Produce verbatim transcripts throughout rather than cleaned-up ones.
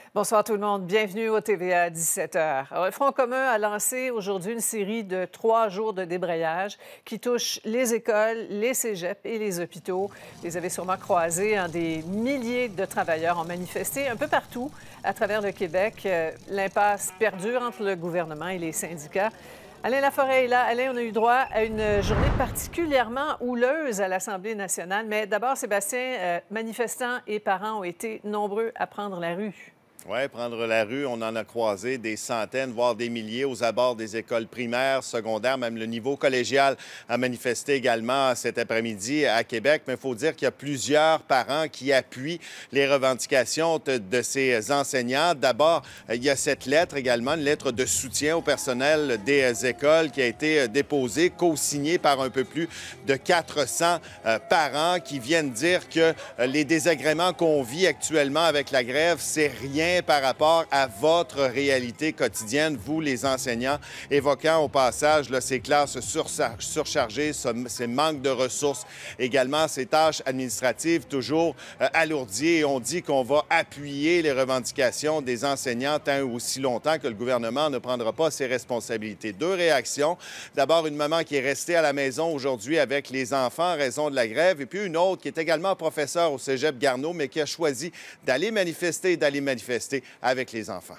Bonsoir tout le monde. Bienvenue au T V A dix-sept heures. Alors, le Front commun a lancé aujourd'hui une série de trois jours de débrayage qui touchent les écoles, les cégeps et les hôpitaux. Vous les avez sûrement croisés. Hein, des milliers de travailleurs ont manifesté un peu partout à travers le Québec. Euh, L'impasse perdure entre le gouvernement et les syndicats. Alain Laforêt est là. Alain, on a eu droit à une journée particulièrement houleuse à l'Assemblée nationale. Mais d'abord, Sébastien, euh, manifestants et parents ont été nombreux à prendre la rue. Oui, prendre la rue, on en a croisé des centaines, voire des milliers aux abords des écoles primaires, secondaires, même le niveau collégial a manifesté également cet après-midi à Québec. Mais il faut dire qu'il y a plusieurs parents qui appuient les revendications de, de ces enseignants. D'abord, il y a cette lettre également, une lettre de soutien au personnel des écoles qui a été déposée, co-signée par un peu plus de quatre cents euh, parents qui viennent dire que euh, les désagréments qu'on vit actuellement avec la grève, c'est rien par rapport à votre réalité quotidienne, vous, les enseignants, évoquant au passage là, ces classes surchargées, ces manques de ressources, également ces tâches administratives toujours euh, alourdies. Et on dit qu'on va appuyer les revendications des enseignants tant ou aussi longtemps que le gouvernement ne prendra pas ses responsabilités. Deux réactions. D'abord, une maman qui est restée à la maison aujourd'hui avec les enfants en raison de la grève, et puis une autre qui est également professeure au cégep Garneau, mais qui a choisi d'aller manifester et d'aller manifester avec les enfants.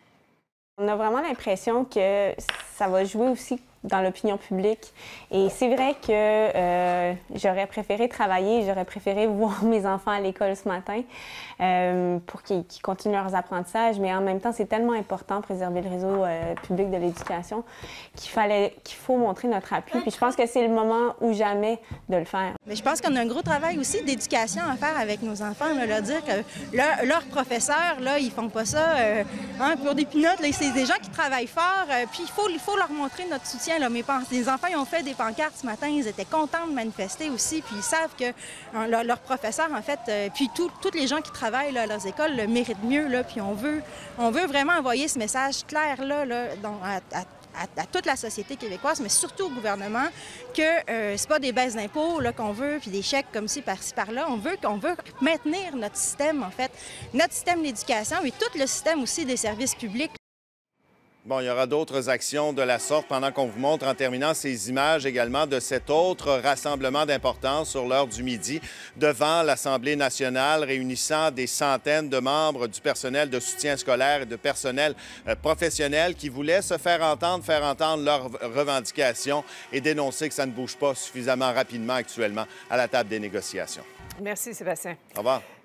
On a vraiment l'impression que ça va jouer aussi dans l'opinion publique. Et c'est vrai que euh, j'aurais préféré travailler, j'aurais préféré voir mes enfants à l'école ce matin euh, pour qu'ils qu'ils continuent leurs apprentissages, mais en même temps, c'est tellement important de préserver le réseau euh, public de l'éducation qu'il fallait, qu'il faut montrer notre appui. Puis je pense que c'est le moment ou jamais de le faire. Mais je pense qu'on a un gros travail aussi d'éducation à faire avec nos enfants, là, leur dire que leur, leurs professeurs, là, ils font pas ça euh, hein, pour des pinottes. C'est des gens qui travaillent fort, euh, puis il faut, il faut leur montrer notre soutien. Là, mes les enfants ils ont fait des pancartes ce matin, ils étaient contents de manifester aussi, puis ils savent que hein, leurs leur professeurs, en fait, euh, puis tous les gens qui travaillent là, à leurs écoles le méritent mieux, là, puis on veut, on veut vraiment envoyer ce message clair là, là dans, à, à À, à toute la société québécoise, mais surtout au gouvernement, que euh, c'est pas des baisses d'impôts qu'on veut, puis des chèques comme ci, par-ci, par-là. On veut qu'on veut maintenir notre système, en fait, notre système d'éducation, mais tout le système aussi des services publics. Bon, il y aura d'autres actions de la sorte pendant qu'on vous montre en terminant ces images également de cet autre rassemblement d'importance sur l'heure du midi devant l'Assemblée nationale réunissant des centaines de membres du personnel de soutien scolaire et de personnel euh, professionnel qui voulaient se faire entendre, faire entendre leurs revendications et dénoncer que ça ne bouge pas suffisamment rapidement actuellement à la table des négociations. Merci Sébastien. Au revoir.